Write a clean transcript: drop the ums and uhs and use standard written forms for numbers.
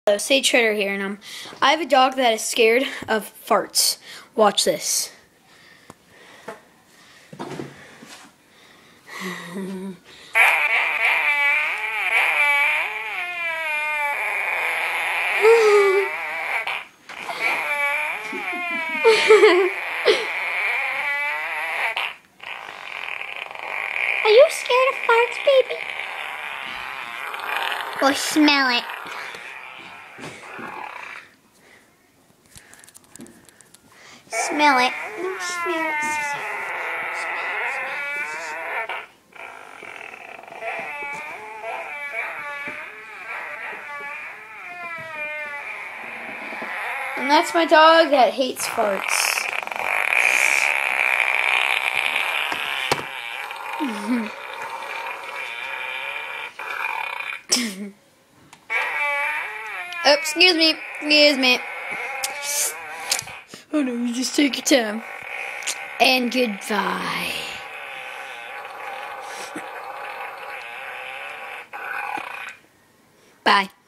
Sage Shredder here, and I have a dog that is scared of farts. Watch this. Are you scared of farts, baby? Or smell it? Smell it. No, smell it. And that's my dog that hates farts. Oh, excuse me. Oh no, you just take your time. And goodbye. Bye.